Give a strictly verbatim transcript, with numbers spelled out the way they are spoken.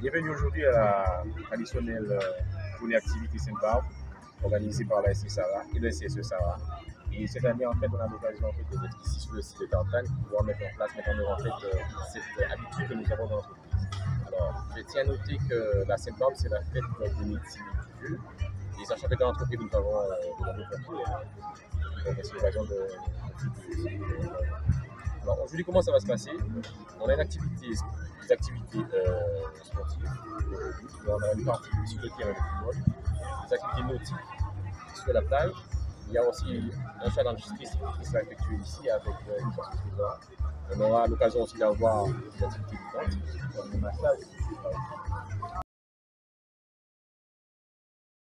Bienvenue aujourd'hui à la traditionnelle euh, journée activité Sainte-Barbe, organisée par la S C Sarah et le C S E Sarah. Et cette année, en fait, on a l'occasion en fait, d'être ici sur le site de Tartane pour pouvoir mettre en place, mettre en œuvre en fait, euh, cette euh, habitude que nous avons dans l'entreprise. Alors, je tiens à noter que la Sainte-Barbe, c'est la fête de métier du Dieu. Et sachant que dans l'entreprise, nous avons euh, de nombreux pompiers. Donc, c'est l'occasion de, de, de, de, alors aujourd'hui, comment ça va se passer? On a une activité, des activités euh, sportives. On a une partie sur le terrain de football, des activités nautiques sur la plage. Il y a aussi un challenge spécifique qui sera effectué ici avec euh, une sorte de On aura l'occasion aussi d'avoir des activités vivantes, comme le massage.